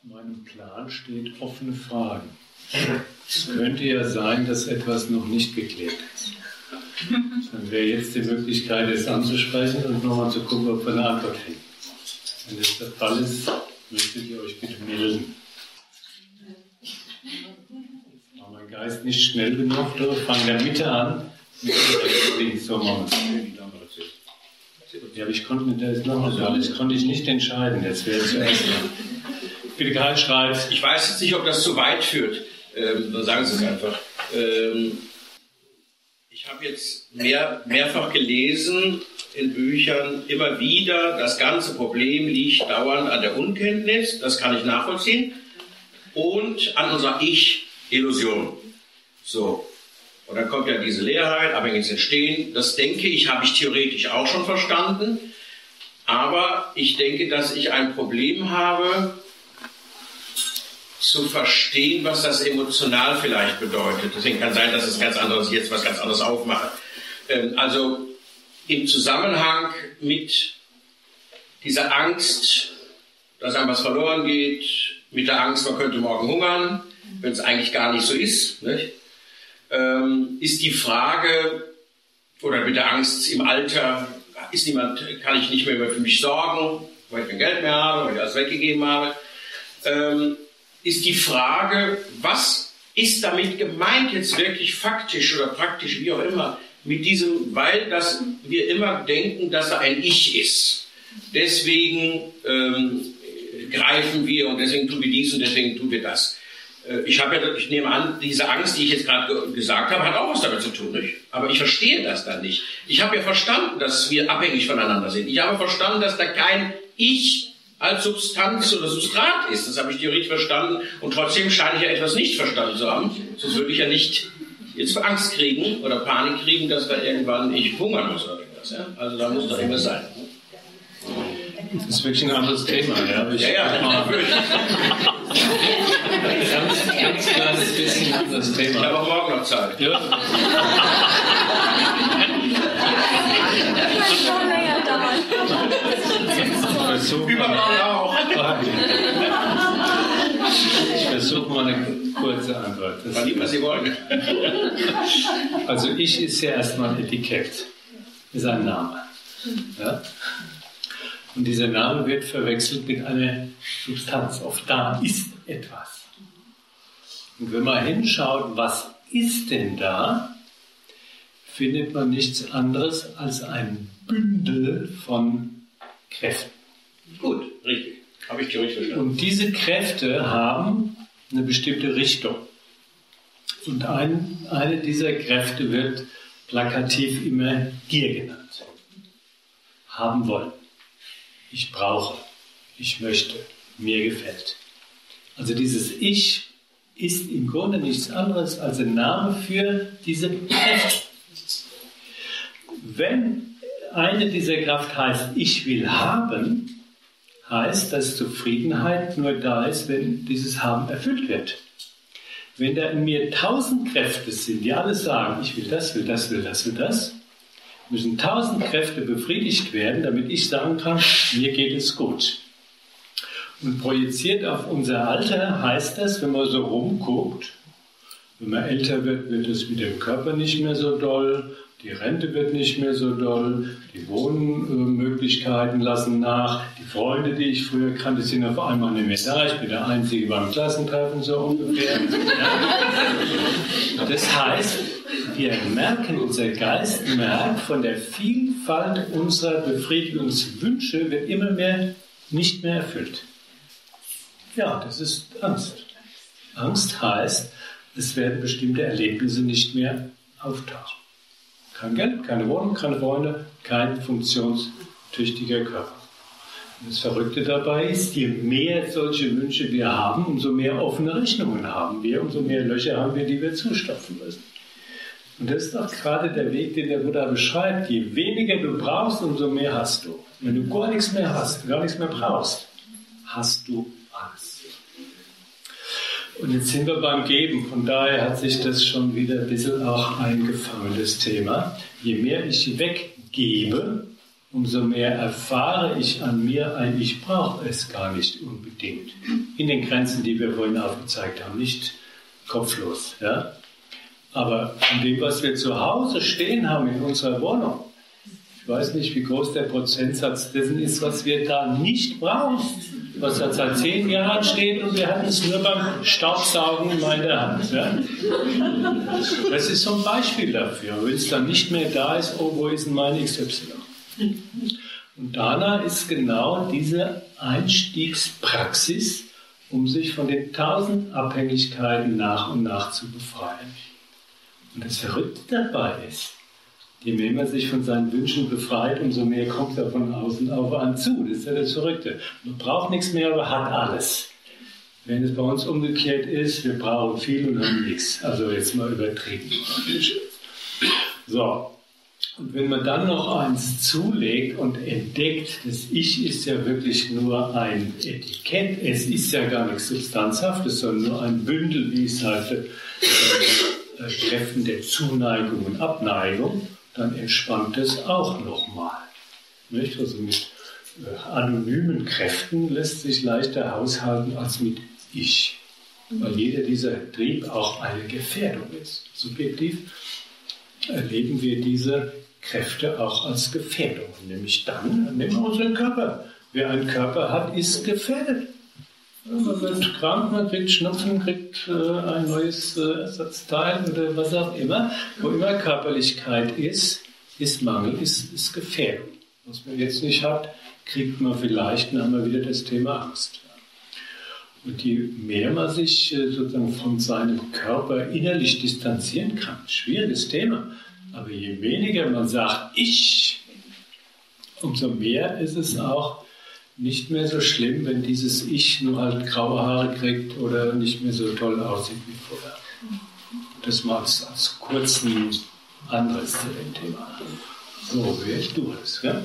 In meinem Plan steht offene Fragen. Es könnte ja sein, dass etwas noch nicht geklärt ist. Dann wäre jetzt die Möglichkeit, es anzusprechen und nochmal zu gucken, ob wir eine Antwort finden. Wenn das der Fall ist, möchtet ihr euch bitte melden. War mein Geist nicht schnell genug, fangen in der Mitte an. So machen wir es. Ja, aber ich konnte mit der das konnte ich nicht entscheiden. Jetzt wäre es zuerst. Bitte Karl schreibt. Ich weiß jetzt nicht, ob das zu weit führt. Dann sagen Sie es einfach. Ich habe jetzt mehrfach gelesen in Büchern immer wieder, das ganze Problem liegt dauernd an der Unkenntnis, das kann ich nachvollziehen, und an unserer Ich-Illusion. So. Und dann kommt ja diese Leerheit, abhängiges Entstehen. Das denke ich, habe ich theoretisch auch schon verstanden. Aber ich denke, dass ich ein Problem habe, zu verstehen, was das emotional vielleicht bedeutet. Deswegen kann sein, dass es ganz anderes, jetzt was ganz anderes aufmache. Also im Zusammenhang mit dieser Angst, dass einem was verloren geht, mit der Angst, man könnte morgen hungern, wenn es eigentlich gar nicht so ist, nicht? Ist die Frage, oder mit der Angst im Alter, kann ich nicht mehr für mich sorgen, weil ich kein Geld mehr habe, weil ich alles weggegeben habe, ist die Frage, was ist damit gemeint jetzt wirklich faktisch oder praktisch, wie auch immer, mit diesem, weil wir immer denken, dass er ein Ich ist. Deswegen greifen wir und deswegen tun wir dies und deswegen tun wir das. Ich nehme an, diese Angst, die ich jetzt gerade gesagt habe, hat auch was damit zu tun, nicht? Aber ich verstehe das dann nicht. Ich habe ja verstanden, dass wir abhängig voneinander sind. Ich habe verstanden, dass da kein Ich als Substanz oder Substrat ist. Das habe ich theoretisch verstanden. Und trotzdem scheine ich ja etwas nicht verstanden zu haben. Sonst würde ich ja nicht jetzt Angst kriegen oder Panik kriegen, dass da irgendwann ich hungern muss oder irgendwas. Ja? Also da muss doch irgendwas sein. Das ist wirklich ein anderes Thema. Ja, natürlich. Ganz kleines bisschen anderes Thema. Ich habe auch morgen noch Zeit. Ja. Ich versuche mal eine kurze Antwort. Was Sie wollen. Also Ich ist ja erstmal ein Etikett. Ist ein Name. Ja? Und dieser Name wird verwechselt mit einer Substanz. Oft da ist etwas. Und wenn man hinschaut, was ist denn da, findet man nichts anderes als ein Bündel von Kräften. Gut, richtig. Habe ich theoretisch verstanden. Und diese Kräfte haben eine bestimmte Richtung. Und eine dieser Kräfte wird plakativ immer Gier genannt. Haben wollen. Ich brauche. Ich möchte. Mir gefällt. Also dieses Ich ist im Grunde nichts anderes als ein Name für diese Kräfte. Wenn eine dieser Kraft heißt, ich will haben, heißt, dass Zufriedenheit nur da ist, wenn dieses Haben erfüllt wird. Wenn da in mir 1000 Kräfte sind, die alle sagen, ich will das, will das, will das, will das, müssen 1000 Kräfte befriedigt werden, damit ich sagen kann, mir geht es gut. Und projiziert auf unser Alter heißt das, wenn man so rumguckt, wenn man älter wird, wird es mit dem Körper nicht mehr so doll, die Rente wird nicht mehr so doll, die Wohnmöglichkeiten lassen nach, die Freunde, die ich früher kannte, sind auf einmal nicht mehr da, ich bin der Einzige beim Klassentreffen, so ungefähr. Ja. Das heißt, wir merken, unser Geist merkt, von der Vielfalt unserer Befriedigungswünsche wird immer mehr nicht mehr erfüllt. Ja, das ist Angst. Angst heißt, es werden bestimmte Erlebnisse nicht mehr auftauchen. Kein Geld, keine Wohnung, keine Freunde, kein funktionstüchtiger Körper. Und das Verrückte dabei ist, je mehr solche Wünsche wir haben, umso mehr offene Rechnungen haben wir, umso mehr Löcher haben wir, die wir zustopfen müssen. Und das ist auch gerade der Weg, den der Buddha beschreibt. Je weniger du brauchst, umso mehr hast du. Wenn du gar nichts mehr hast, gar nichts mehr brauchst, hast du Angst. Und jetzt sind wir beim Geben. Von daher hat sich das schon wieder ein bisschen auch eingefangen, das Thema. Je mehr ich weggebe, umso mehr erfahre ich an mir ich brauche es gar nicht unbedingt. In den Grenzen, die wir vorhin aufgezeigt haben, nicht kopflos. Ja? Aber von dem, was wir zu Hause stehen haben in unserer Wohnung, ich weiß nicht, wie groß der Prozentsatz dessen ist, was wir da nicht brauchen, was da seit 10 Jahren steht und wir hatten es nur beim Staubsaugen in der Hand. Ja? Das ist so ein Beispiel dafür. Wenn es dann nicht mehr da ist, oh, wo ist denn mein XY? Und Dana ist genau diese Einstiegspraxis, um sich von den 1000 Abhängigkeiten nach und nach zu befreien. Und das Verrückte dabei ist, je mehr man sich von seinen Wünschen befreit, umso mehr kommt er von außen auf einen zu. Das ist ja das Verrückte. Man braucht nichts mehr, aber hat alles. Wenn es bei uns umgekehrt ist, wir brauchen viel und haben nichts. Also jetzt mal übertrieben. So. Und wenn man dann noch eins zulegt und entdeckt, das Ich ist ja wirklich nur ein Etikett, es ist ja gar nichts Substanzhaftes, sondern nur ein Bündel, wie ich sagte, Kräften der Zuneigung und Abneigung, dann entspannt es auch nochmal. Also mit anonymen Kräften lässt sich leichter haushalten als mit Ich. Weil jeder dieser Trieb auch eine Gefährdung ist. Subjektiv erleben wir diese Kräfte auch als Gefährdung. Nämlich dann, nehmen wir unseren Körper. Wer einen Körper hat, ist gefährdet. Man wird krank, man kriegt Schnupfen, kriegt ein neues Ersatzteil oder was auch immer. Wo immer Körperlichkeit ist Mangel, ist Gefährdung. Was man jetzt nicht hat, kriegt man vielleicht, dann haben wir wieder das Thema Angst. Und je mehr man sich sozusagen von seinem Körper innerlich distanzieren kann, schwieriges Thema, aber je weniger man sagt, ich, umso mehr ist es auch nicht mehr so schlimm, wenn dieses Ich nur halt graue Haare kriegt oder nicht mehr so toll aussieht wie vorher. Das mal als kurzen anderes zu dem Thema. So, wie du das, ja?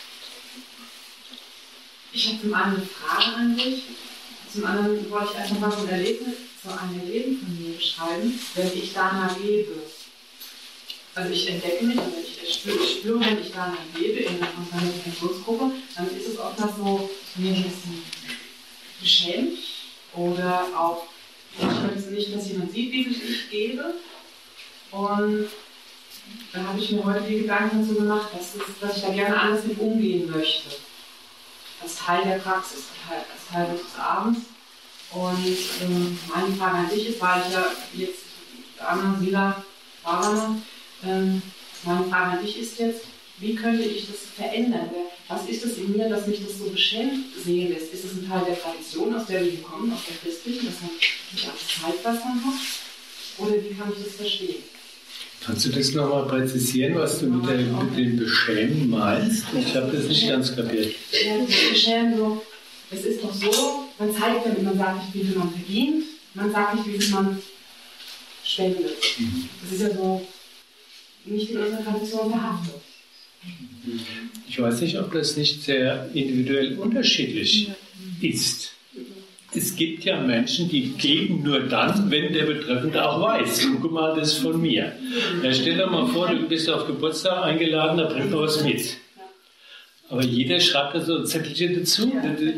Ich habe zum einen eine Frage an dich. Zum anderen wollte ich einfach mal so ein Erleben von mir beschreiben, wenn ich Dana lebe. Also ich entdecke mich, also ich spüre, wenn ich Dana lebe in einer Meditationsgruppe, dann ist es oftmals so, mir ein bisschen beschämt oder auch, ich möchte nicht, dass jemand sieht, wie viel ich gebe. Und dann habe ich mir heute die Gedanken dazu gemacht, dass ich da gerne anders mit umgehen möchte. Als Teil der Praxis, als Teil des Abends. Und meine Frage an dich ist, weil ich ja jetzt Anna, Sila, Bhavana, meine Frage an dich ist jetzt, wie könnte ich das verändern? Was ist es in mir, dass mich das so beschämt sehen lässt? Ist es ein Teil der Tradition, aus der wir kommen, aus der christlichen, dass man nicht alles zeigt, was man hat? Oder wie kann ich das verstehen? Kannst du das nochmal präzisieren, was du mit dem Beschämen meinst? Ich habe das nicht ganz kapiert. Ja, das Beschämen so, es ist doch so, man zeigt ja, man sagt nicht, wie viel man verdient, man sagt nicht, wie viel man spendet. Das ist ja so nicht in unserer Tradition verhaftet. Ich weiß nicht, ob das nicht sehr individuell unterschiedlich ist. Es gibt ja Menschen, die geben nur dann, wenn der Betreffende auch weiß. Guck mal, das ist von mir. Ja, stell dir mal vor, du bist auf Geburtstag eingeladen, da bringt man was mit. Aber jeder schreibt da so Zettelchen dazu,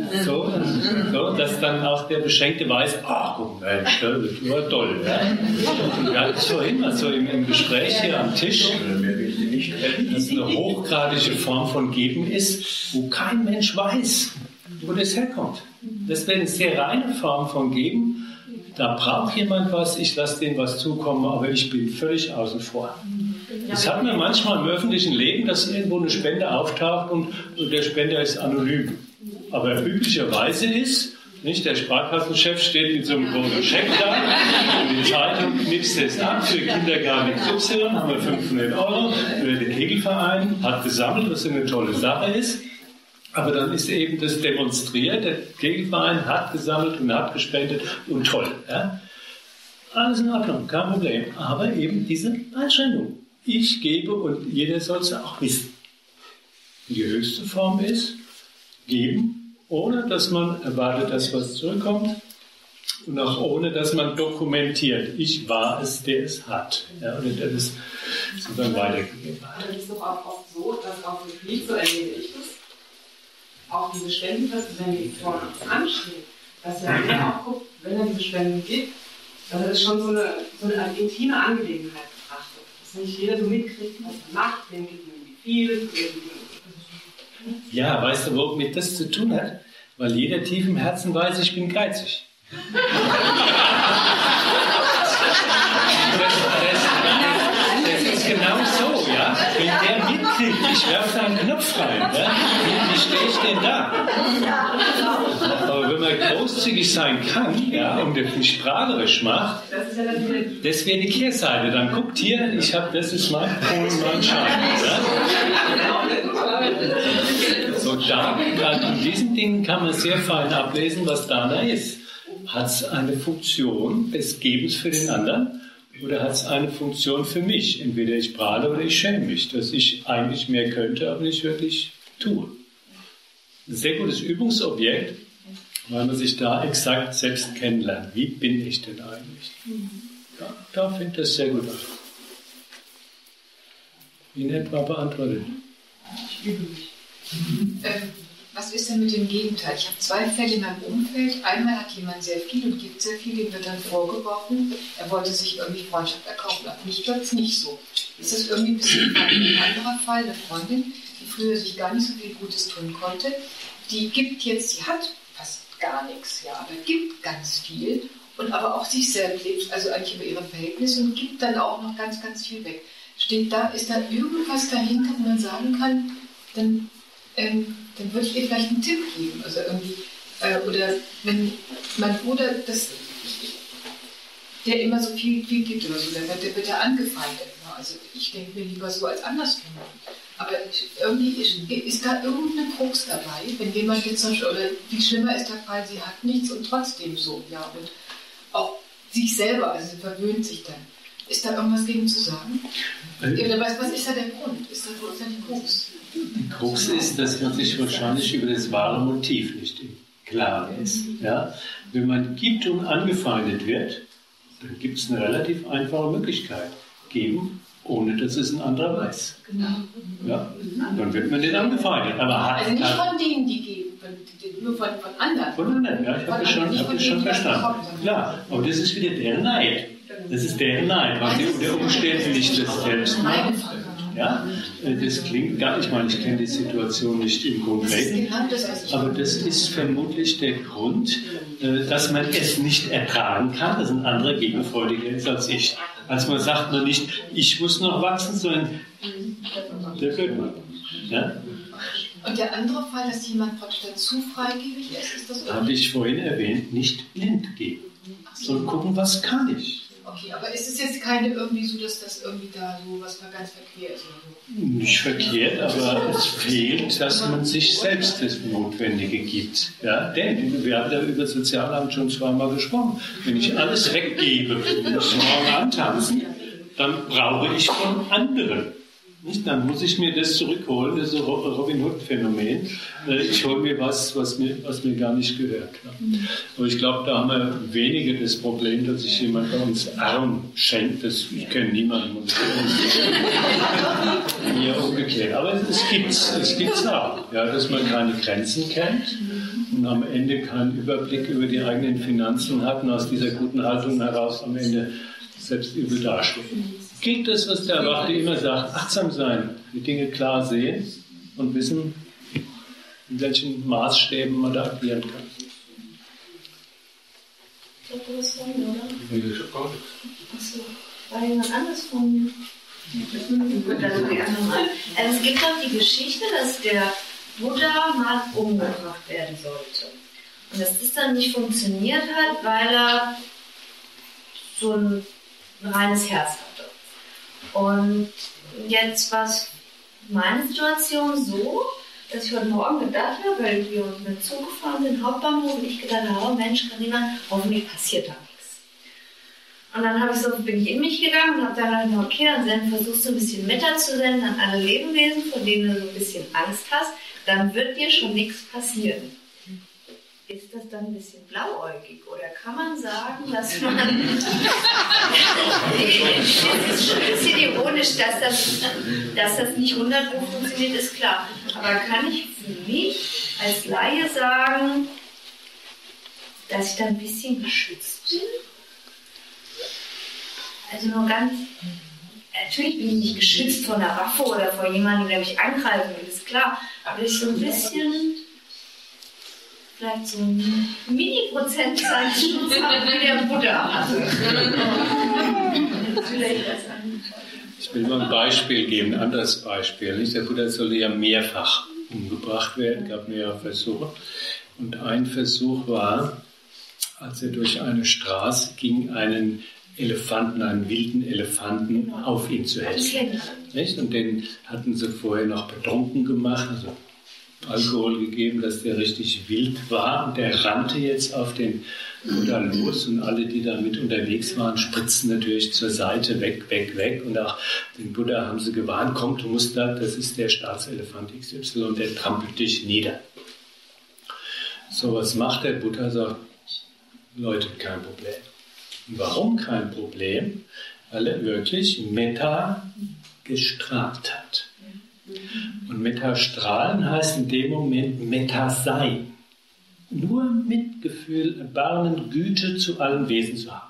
so, dass dann auch der Beschenkte weiß, ach, guck mal, das war toll. Ja? Und wir hatten es vorhin mal so im Gespräch hier am Tisch, dass eine hochgradige Form von Geben ist, wo kein Mensch weiß, wo das herkommt. Das wäre eine sehr reine Form von Geben. Da braucht jemand was, ich lasse denen was zukommen, aber ich bin völlig außen vor. Das hat man manchmal im öffentlichen Leben, dass irgendwo eine Spende auftaucht und der Spender ist anonym. Aber üblicherweise ist, nicht, der Sparkassenchef steht mit so einem großen Scheck da und die Zeitung knipst es ab für Kindergarten XY, haben wir 500 € für den Kegelverein, hat gesammelt, was eine tolle Sache ist. Aber dann ist eben das demonstriert, der Kegelverein hat gesammelt und hat gespendet und toll. Ja? Alles in Ordnung, kein Problem. Aber eben diese Einschränkung. Ich gebe und jeder soll es auch wissen. Die höchste Form ist, geben, ohne dass man erwartet, dass was zurückkommt. Und auch ohne, dass man dokumentiert, ich war es, der es hat. Ja, oder der das sozusagen weitergegeben hat. Aber das ist doch auch oft so, dass auf dem Krieg, so erlebe ich das, auch diese Spendenfeste, wenn die vor uns anstehen, dass ja jeder auch guckt, wenn er diese Spenden gibt, dass er das schon so eine intime Angelegenheit betrachtet. Dass nicht jeder so mitkriegt, was er macht, wem gibt man wie viel. Ja, weißt du, womit das zu tun hat? Weil jeder tief im Herzen weiß, ich bin geizig. Das ist genau so, ja. Wenn der mitkriegt, ich werfe da einen Knopf rein, ja? Wie stehe ich denn da? Aber wenn man großzügig sein kann, ja, und das nicht prahlerisch macht, das wäre die Kehrseite. Dann guckt hier, das ist mein Schein. Ja? So, in diesen Dingen kann man sehr fein ablesen, was Dana ist. Hat es eine Funktion des Gebens für den anderen oder hat es eine Funktion für mich? Entweder ich prahle oder ich schäme mich, dass ich eigentlich mehr könnte, aber nicht wirklich tue. Ein sehr gutes Übungsobjekt, weil man sich da exakt selbst kennenlernt. Wie bin ich denn eigentlich? Ja, da finde ich das sehr gut aus. In etwa beantwortet. Ich übe mich. Was ist denn mit dem Gegenteil? Ich habe 2 Fälle in meinem Umfeld. Einmal hat jemand sehr viel und gibt sehr viel, dem wird dann vorgeworfen, er wollte sich irgendwie Freundschaft erkaufen. Aber mich tut es nicht so. Ist das irgendwie ein bisschen ein anderer Fall? Eine Freundin, die früher sich gar nicht so viel Gutes tun konnte, die gibt jetzt, sie hat fast gar nichts, ja, aber gibt ganz viel und aber auch sich selbst lebt, also eigentlich über ihre Verhältnisse und gibt dann auch noch ganz, ganz viel weg. Ist da irgendwas dahinter, wo man sagen kann, dann würde ich ihr vielleicht einen Tipp geben. Also irgendwie, oder wenn mein Bruder, der immer so viel gibt oder so, der wird ja angefeindet. Ne? Also ich denke mir lieber so als andersrum. Aber irgendwie ist da irgendeine Krux dabei, wenn jemand jetzt zum Beispiel, oder viel schlimmer ist der Fall, sie hat nichts und trotzdem so, ja, und auch sich selber, also sie verwöhnt sich dann. Ist da irgendwas gegen zu sagen? Oder was ist da der Grund? Ist da die Krux? Die Krux ist, dass man sich wahrscheinlich über das wahre Motiv nicht im Klaren ist. Ja? Wenn man gibt und angefeindet wird, dann gibt es eine relativ einfache Möglichkeit. Geben, ohne dass es ein anderer weiß. Genau. Ja? Dann wird man nicht angefeindet. Aber also nicht von denen, die geben, nur von anderen. Von anderen, ja, ich habe das schon verstanden. Klar, aber das ist wieder der Neid. Das ist der Neid, weil sie unter Umständen nicht das selbst macht. Ja, das klingt gar nicht, ich meine, ich kenne die Situation nicht im Konkreten, aber das ist vermutlich der Grund, dass man es nicht ertragen kann, dass ein anderer gegenfreudiger ist als ich. Also man sagt nur nicht, ich muss noch wachsen, sondern der wird man. Ja? Und der andere Fall, dass jemand praktisch dazu freigebig ist das habe ich vorhin erwähnt, nicht blind geben, sondern gucken, was kann ich. Okay, aber ist es jetzt keine irgendwie so, dass das irgendwie da so was ganz verkehrt ist oder so? Nicht verkehrt, aber es fehlt, dass man sich selbst das Notwendige gibt. Ja, denn wir haben da über Sozialamt schon 2-mal gesprochen. Wenn ich alles weggebe, wenn ich morgen antanzen, dann brauche ich von anderen. Nicht? Dann muss ich mir das zurückholen, das ist ein Robin Hood-Phänomen. Ich hole mir was mir gar nicht gehört. Aber ich glaube, da haben wir weniger das Problem, dass sich jemand bei uns arm schenkt. Ich kenne niemanden. Eher umgekehrt. Aber es gibt's auch, ja, dass man keine Grenzen kennt und am Ende keinen Überblick über die eigenen Finanzen hat und aus dieser guten Haltung heraus am Ende selbst übel dasteht. Gilt das, was der Erwachte immer sagt, achtsam sein, die Dinge klar sehen und wissen, in welchen Maßstäben man da agieren kann. Ich glaube, du hast sagen, oder? Achso, war jemand anders von mir? Es gibt doch die Geschichte, dass der Buddha mal umgebracht werden sollte. Und dass das dann nicht funktioniert hat, weil er so ein reines Herz hatte. Und jetzt war es meine Situation so, dass ich heute Morgen gedacht habe, weil wir mit Zug gefahren sind, Hauptbahnhof, und ich gedacht habe, Mensch, Carina, hoffentlich passiert da nichts. Und dann bin ich in mich gegangen und habe dann gedacht, okay, dann versuchst du ein bisschen Meter zu senden an alle Lebewesen, von denen du so ein bisschen Angst hast, dann wird dir schon nichts passieren. ist das dann ein bisschen blauäugig? Oder kann man sagen, dass man... Es ist schon ein bisschen ironisch, dass das nicht 100% funktioniert, ist klar. Aber kann ich für mich als Laie sagen, dass ich da ein bisschen geschützt bin? Also nur ganz... Natürlich bin ich nicht geschützt vor einer Waffe oder vor jemandem, der mich angreifen will, ist klar. Aber ich so ein bisschen... vielleicht so ein Mini-Prozentzahl Schutz haben, wie der Buddha hatte. Ich will mal ein Beispiel geben, ein anderes Beispiel. Der Buddha sollte ja mehrfach umgebracht werden, gab mehrere Versuche. Und ein Versuch war, als er durch eine Straße ging, einen Elefanten, einen wilden Elefanten auf ihn zu hetzen. Nicht? Und den hatten sie vorher noch betrunken gemacht, also Alkohol gegeben, dass der richtig wild war. Und der rannte jetzt auf den Buddha los und alle, die da mit unterwegs waren, spritzten natürlich zur Seite, weg, weg, weg. Und auch den Buddha haben sie gewarnt, komm, du musst da, das ist der Staatselefant XY und der trampelt dich nieder. So, was macht der Buddha? Sagt, Leute, kein Problem. Und warum kein Problem? Weil er wirklich Metta gestrahlt hat. Und Metta-strahlen heißt in dem Moment Metta-sein. Nur Mitgefühl, Erbarmen, Güte zu allen Wesen zu haben.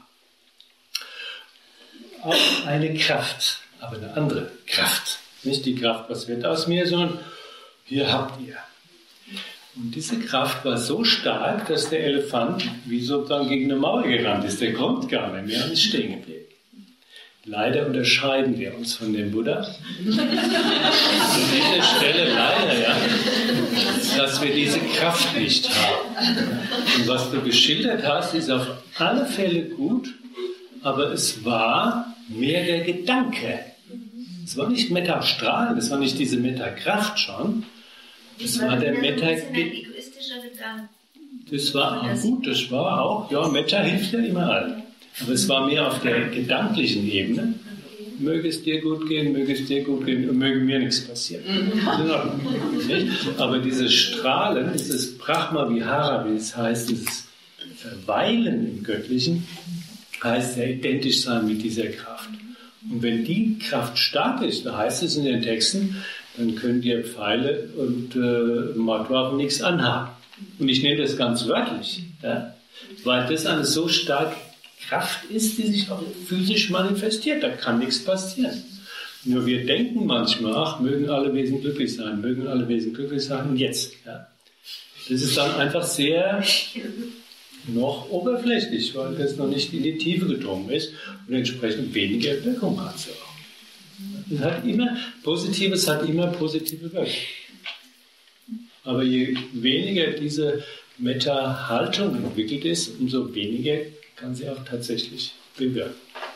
Auch eine Kraft, aber eine andere Kraft. Nicht die Kraft, was wird aus mir, sondern hier habt ihr. Und diese Kraft war so stark, dass der Elefant wie sozusagen gegen eine Mauer gerannt ist. Der kommt gar nicht mehr und ist stehen geblieben. Leider unterscheiden wir uns von dem Buddha. An dieser Stelle leider, ja, dass wir diese Kraft nicht haben. Und was du geschildert hast, ist auf alle Fälle gut, aber es war mehr der Gedanke. Es war nicht Metta-Strahlen, es war nicht diese Metta-Kraft schon. Das war der Metta-Gedanke. Das war auch gut, das war auch, ja, Metta hilft ja immer allen. Aber es war mehr auf der gedanklichen Ebene. Möge es dir gut gehen, möge es dir gut gehen und möge mir nichts passieren. Nicht? Aber dieses Strahlen, dieses Brahma Vihara, wie es heißt, dieses Verweilen im Göttlichen, heißt ja identisch sein mit dieser Kraft. Und wenn die Kraft stark ist, da heißt es in den Texten, dann können dir Pfeile und Mordwaffen nichts anhaben. Und ich nehme das ganz wörtlich, ja? Weil das eine so starke Kraft ist, die sich auch physisch manifestiert. Da kann nichts passieren. Nur wir denken manchmal, ach, mögen alle Wesen glücklich sein, mögen alle Wesen glücklich sein und jetzt. Ja. Das ist dann einfach sehr noch oberflächlich, weil das noch nicht in die Tiefe gedrungen ist und entsprechend weniger Wirkung hat es auch. Es hat immer, Positives hat immer positive Wirkung. Aber je weniger diese Metta-Haltung entwickelt ist, umso weniger kann sie auch tatsächlich bewirken.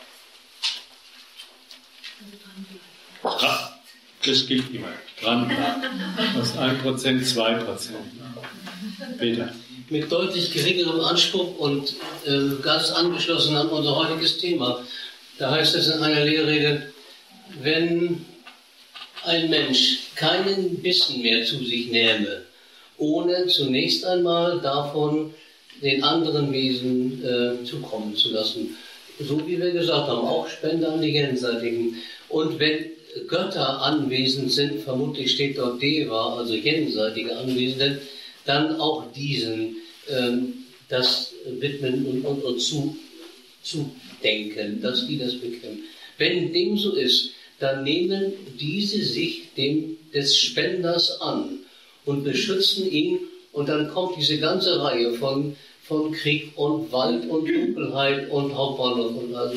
Ja, das gilt immer. Dranbleiben. Aus 1%, 2%. Peter. Mit deutlich geringerem Anspruch und ganz angeschlossen an unser heutiges Thema. Da heißt es in einer Lehrrede, wenn ein Mensch keinen Bissen mehr zu sich nähme, ohne zunächst einmal davon den anderen Wesen zukommen zu lassen. So wie wir gesagt haben, auch Spende an die Jenseitigen. Und wenn Götter anwesend sind, vermutlich steht dort Deva, also jenseitige Anwesende, dann auch diesen das widmen und zudenken, dass die das bekämpfen. Wenn dem so ist, dann nehmen diese sich des Spenders an und beschützen ihn, und dann kommt diese ganze Reihe von Krieg und Wald und Dunkelheit und Hauptbahnhof und also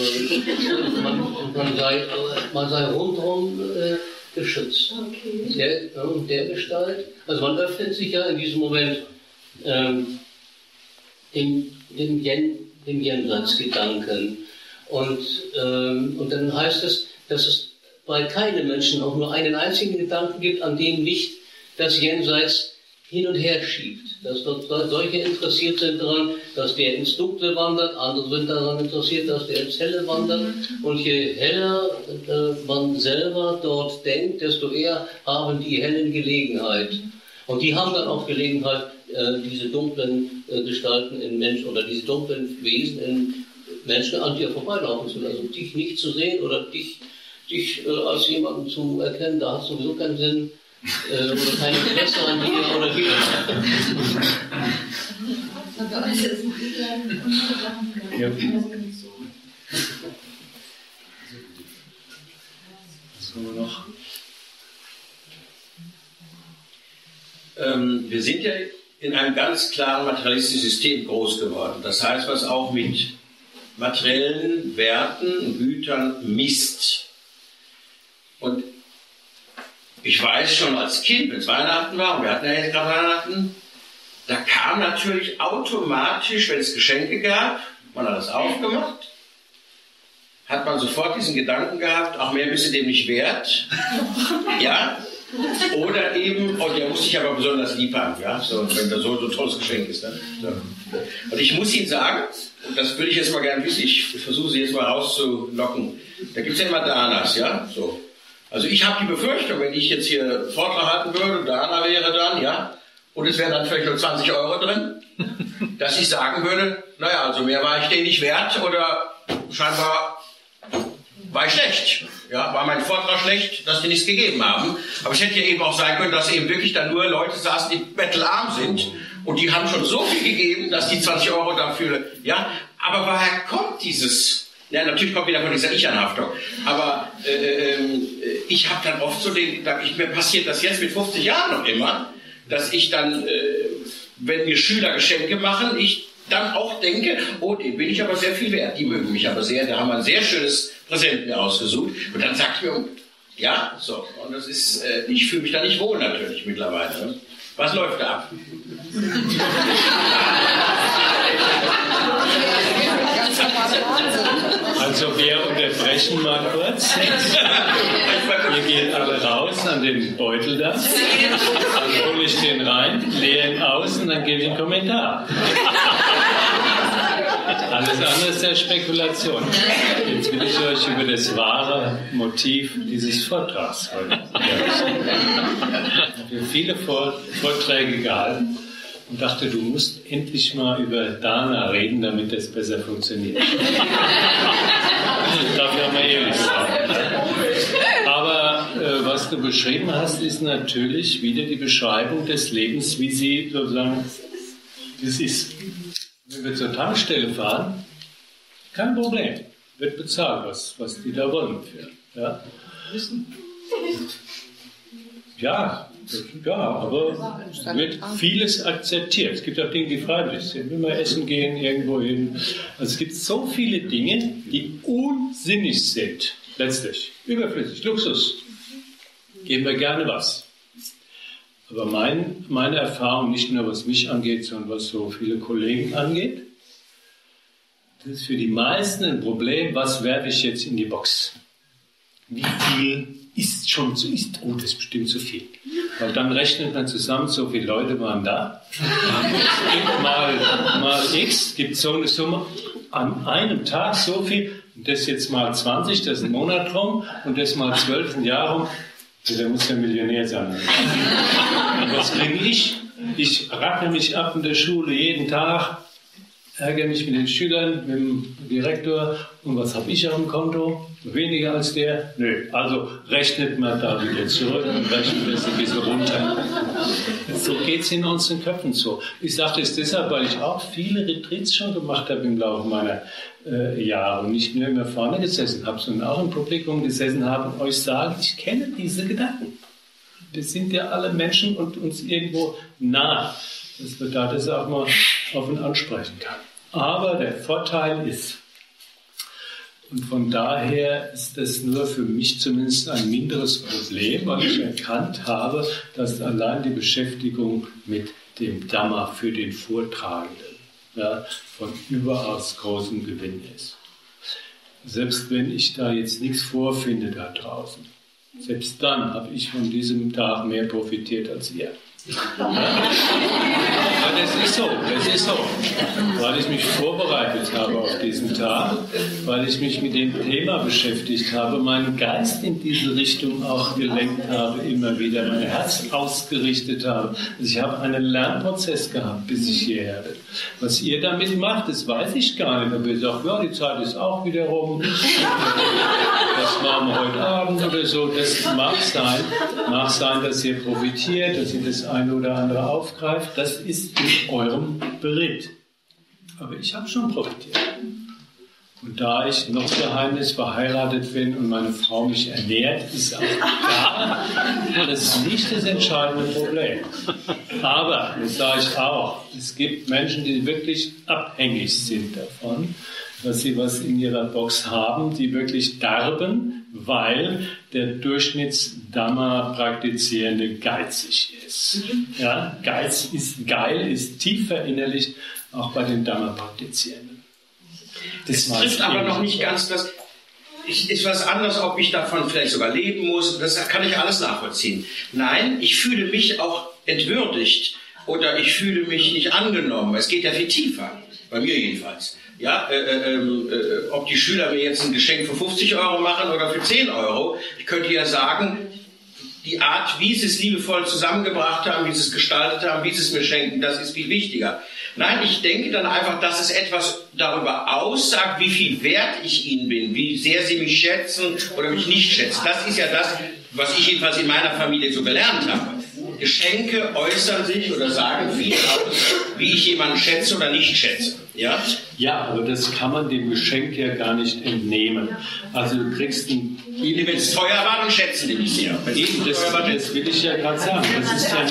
man sei rundherum geschützt. Okay. Der Gestalt, also man öffnet sich ja in diesem Moment dem Jenseitsgedanken und dann heißt es, dass es bei keinem Menschen auch nur einen einzigen Gedanken gibt, an dem nicht das Jenseits hin und her schiebt. Dass dort solche interessiert sind daran, dass der ins Dunkle wandert, andere sind daran interessiert, dass der ins Helle wandert. Und je heller man selber dort denkt, desto eher haben die Hellen Gelegenheit. Und die haben dann auch Gelegenheit, diese dunklen Gestalten in Menschen oder diese dunklen Wesen in Menschen an dir vorbeilaufen zu lassen. Dich nicht zu sehen oder dich als jemanden zu erkennen, da hat sowieso keinen Sinn oder kein Interesse an dir oder dir. Ja. Was haben wir noch? Wir sind ja in einem ganz klaren materialistischen System groß geworden. Das heißt, was auch mit materiellen Werten, Gütern misst. Und ich weiß schon als Kind, wenn es Weihnachten war, und wir hatten ja jetzt gerade Weihnachten, da kam natürlich automatisch, wenn es Geschenke gab, man hat das aufgemacht, hat man sofort diesen Gedanken gehabt, auch mehr bist du dem nicht wert. Ja? Oder eben, oh, der muss sich aber besonders lieb haben, ja? So, wenn das so ein tolles Geschenk ist. Dann. So. Und ich muss Ihnen sagen, und das würde ich jetzt mal gerne wissen, ich versuche Sie jetzt mal rauszulocken, da gibt es ja immer Danas, ja? So. Also ich habe die Befürchtung, wenn ich jetzt hier einen Vortrag halten würde, Dana wäre dann, ja, und es wären dann vielleicht nur 20 € drin, dass ich sagen würde, naja, also mehr war ich denen nicht wert oder scheinbar war ich schlecht. Ja, war mein Vortrag schlecht, dass die nichts gegeben haben. Aber es hätte ja eben auch sein können, dass eben wirklich dann nur Leute saßen, die bettelarm sind und die haben schon so viel gegeben, dass die 20 € dafür, ja. Aber woher kommt dieses? Ja, natürlich kommt wieder von dieser Ich-Anhaftung. Aber ich habe dann oft so den Gedanken, mir passiert das jetzt mit 50 Jahren noch immer, dass ich dann, wenn mir Schüler Geschenke machen, ich dann auch denke, oh, dem bin ich aber sehr viel wert. Die mögen mich aber sehr, da haben wir ein sehr schönes Präsent mir ausgesucht. Und dann sagt mir, ja, so. Und das ist, ich fühle mich da nicht wohl natürlich mittlerweile. Ne? Was läuft da ab? Also wir unterbrechen mal kurz. Wir gehen alle raus an den Beutel da. Dann hole ich den rein, leere ihn aus und dann gebe ich einen Kommentar. Alles andere ist ja Spekulation. Jetzt will ich euch über das wahre Motiv dieses Vortrags heute berichten. Ich habe viele Vorträge gehalten und dachte, du musst endlich mal über Dana reden, damit das besser funktioniert. Darf ich auch mal ehrlich sein. Aber was du beschrieben hast, ist natürlich wieder die Beschreibung des Lebens, wie sie sozusagen das ist. Wenn wir zur Tankstelle fahren, kein Problem, wird bezahlt, was die da wollen. Ja, ja, aber es wird vieles akzeptiert. Es gibt auch Dinge, die freiwillig sind. Wenn wir essen gehen, irgendwo hin. Also es gibt so viele Dinge, die unsinnig sind, letztlich. Überflüssig, Luxus. Geben wir gerne was. Aber meine Erfahrung, nicht nur was mich angeht, sondern was so viele Kollegen angeht, das ist für die meisten ein Problem, was werfe ich jetzt in die Box? Wie viel ist schon so ist? Oh, das ist bestimmt zu viel. Weil dann rechnet man zusammen, so viele Leute waren da. Es gibt mal X, gibt so eine Summe, an einem Tag so viel, und das jetzt mal 20, das ist ein Monat rum, und das mal 12, ein Jahr rum. Der muss ja Millionär sein. Und was kriege ich? Ich rappe mich ab in der Schule jeden Tag, ärgere mich mit den Schülern, mit dem Direktor. Und was habe ich auf dem Konto? Weniger als der? Nö. Also rechnet man da wieder zurück und rechnet das ein bisschen runter. So geht es in unseren Köpfen so. Ich sage das deshalb, weil ich auch viele Retreats schon gemacht habe im Laufe meiner Jahre und nicht nur immer vorne gesessen habe, sondern auch im Publikum gesessen habe und euch sagen, ich kenne diese Gedanken. Wir sind ja alle Menschen und uns irgendwo nah, dass man da das auch mal offen ansprechen kann. Aber der Vorteil ist, und von daher ist das nur für mich zumindest ein minderes Problem, weil ich erkannt habe, dass allein die Beschäftigung mit dem Dhamma für den Vortragenden von überaus großem Gewinn ist. Selbst wenn ich da jetzt nichts vorfinde da draußen, selbst dann habe ich von diesem Tag mehr profitiert als ihr. Ja? Das ist so, weil ich mich vorbereitet habe auf diesen Tag, weil ich mich mit dem Thema beschäftigt habe, meinen Geist in diese Richtung auch gelenkt habe, immer wieder mein Herz ausgerichtet habe. Also ich habe einen Lernprozess gehabt, bis ich hierher bin. Was ihr damit macht, das weiß ich gar nicht. Aber ihr sagt, ja, die Zeit ist auch wieder rum. Das machen wir heute Abend oder so. Das mag sein, dass ihr profitiert, dass ihr das eine oder andere aufgreift. Das ist in eurem Beritt. Aber ich habe schon profitiert. Und da ich noch geheimnis verheiratet bin und meine Frau mich ernährt, ist auch da das nicht das entscheidende Problem. Aber, das sage ich auch, es gibt Menschen, die wirklich abhängig sind davon, dass sie was in ihrer Box haben, die wirklich darben, weil der Durchschnitts-Dhamma-Praktizierende geizig ist. Ja, Geiz ist geil, ist tief verinnerlicht, auch bei den Dhamma-Praktizierenden. Das trifft aber noch nicht ganz das. Ist was anderes, ob ich davon vielleicht sogar leben muss. Das kann ich alles nachvollziehen. Nein, ich fühle mich auch entwürdigt oder ich fühle mich nicht angenommen. Es geht ja viel tiefer, bei mir jedenfalls. Ja, ob die Schüler mir jetzt ein Geschenk für 50 Euro machen oder für 10 Euro, ich könnte ja sagen, die Art, wie sie es liebevoll zusammengebracht haben, wie sie es gestaltet haben, wie sie es mir schenken, das ist viel wichtiger. Nein, ich denke dann einfach, dass es etwas darüber aussagt, wie viel wert ich ihnen bin, wie sehr sie mich schätzen oder mich nicht schätzen. Das ist ja das, was ich jedenfalls in meiner Familie so gelernt habe. Geschenke äußern sich oder sagen viel aus, wie ich jemanden schätze oder nicht schätze. Ja? Ja, aber das kann man dem Geschenk ja gar nicht entnehmen. Also du kriegst ein... Wenn es teuer war, dann schätzen die mich sehr. Eben, das will ich ja gerade sagen. Das ist ja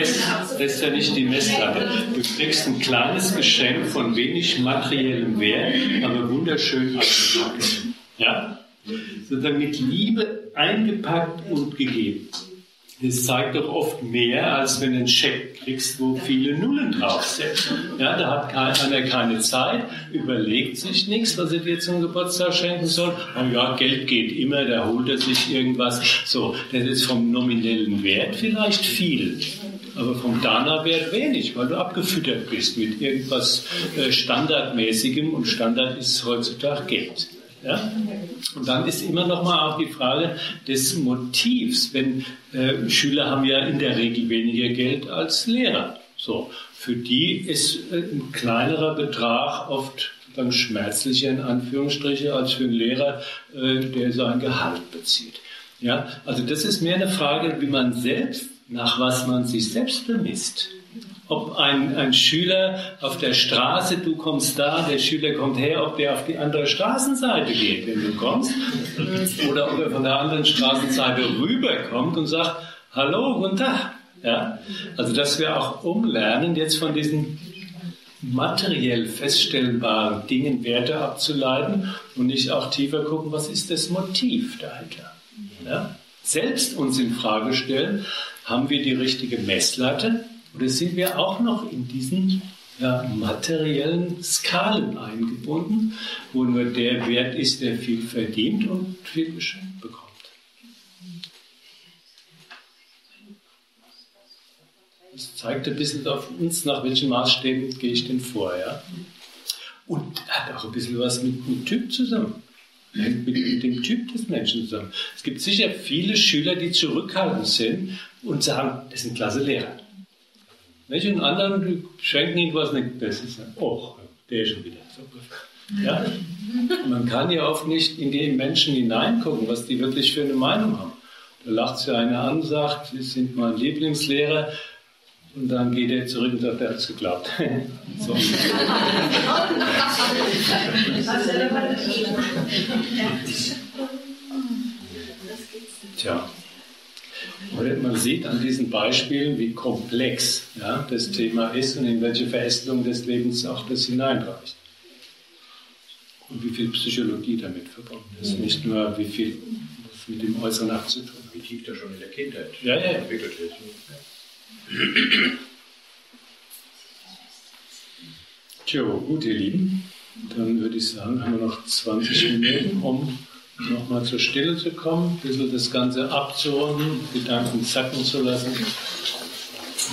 nicht die Messlatte. Du kriegst ein kleines Geschenk von wenig materiellem Wert, aber wunderschön eingepackt. Ja? Sozusagen mit Liebe eingepackt und gegeben. Das zeigt doch oft mehr, als wenn du einen Scheck kriegst, wo viele Nullen drauf sind. Ja, da hat einer keine Zeit, überlegt sich nichts, was er dir zum Geburtstag schenken soll. Oh ja, Geld geht immer, da holt er sich irgendwas. So, das ist vom nominellen Wert vielleicht viel, aber vom Dana-Wert wenig, weil du abgefüttert bist mit irgendwas Standardmäßigem und Standard ist heutzutage Geld. Ja? Und dann ist immer noch mal auch die Frage des Motivs, wenn Schüler haben ja in der Regel weniger Geld als Lehrer. So, für die ist ein kleinerer Betrag oft dann schmerzlicher in Anführungsstriche als für einen Lehrer, der sein Gehalt bezieht. Ja? Also das ist mehr eine Frage, wie man selbst, nach was man sich selbst bemisst. Ob ein Schüler auf der Straße, du kommst da, der Schüler kommt her, ob der auf die andere Straßenseite geht, wenn du kommst, oder ob er von der anderen Straßenseite rüberkommt und sagt, hallo, guten Tag. Ja? Also dass wir auch umlernen, jetzt von diesen materiell feststellbaren Dingen Werte abzuleiten und nicht auch tiefer gucken, was ist das Motiv dahinter. Ja? Selbst uns in Frage stellen, haben wir die richtige Messlatte? Oder sind wir auch noch in diesen materiellen Skalen eingebunden, wo nur der Wert ist, der viel verdient und viel geschenkt bekommt? Das zeigt ein bisschen auf uns, nach welchen Maßstäben gehe ich denn vor. Ja? Und hat auch ein bisschen was mit Typ zusammen. Hängt mit dem Typ des Menschen zusammen. Es gibt sicher viele Schüler, die zurückhaltend sind und sagen, das sind klasse Lehrer. Und anderen schenken ihnen was nicht Besseres. Oh, der ist schon wieder so. Ja? Man kann ja oft nicht in die Menschen hineingucken, was die wirklich für eine Meinung haben. Da lacht sie einer an, sagt, Sie sind mein Lieblingslehrer. Und dann geht er zurück und sagt, er hat es geglaubt. So. Tja. Man sieht an diesen Beispielen, wie komplex das Thema ist und in welche Verästelung des Lebens auch das hineinreicht. Und wie viel Psychologie damit verbunden ist. Nicht nur, wie viel was mit dem äußeren Akt zu tun hat. Wie tief das schon in der Kindheit entwickelt ist. Tja, gut, ihr Lieben. Dann würde ich sagen, haben wir noch 20 Minuten, um nochmal zur Stille zu kommen, ein bisschen das Ganze abzurunden, Gedanken sacken zu lassen.